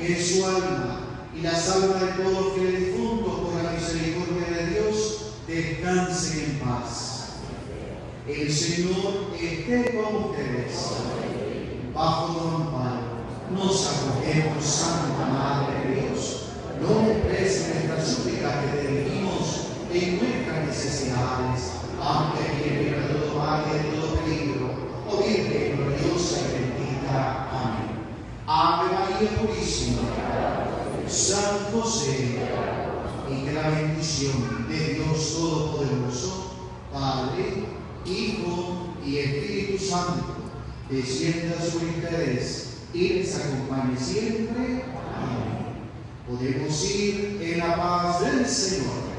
que su alma y las almas de todos los fieles difuntos, por la misericordia de Dios, descansen en paz. El Señor esté con ustedes. Bajo tu amparo nos acogemos, Santa Madre de Dios. No desprecies nuestras súplicas que te dirigimos en nuestras necesidades, aunque libre de todo mal y de todo peligro. Oh Virgen gloriosa y bendita. Amén. Ave María Purísima, San José, y que la bendición de Dios Todopoderoso, Padre, Hijo y Espíritu Santo, descienda sobre ustedes y les acompañe siempre. Amén. Podemos ir en la paz del Señor.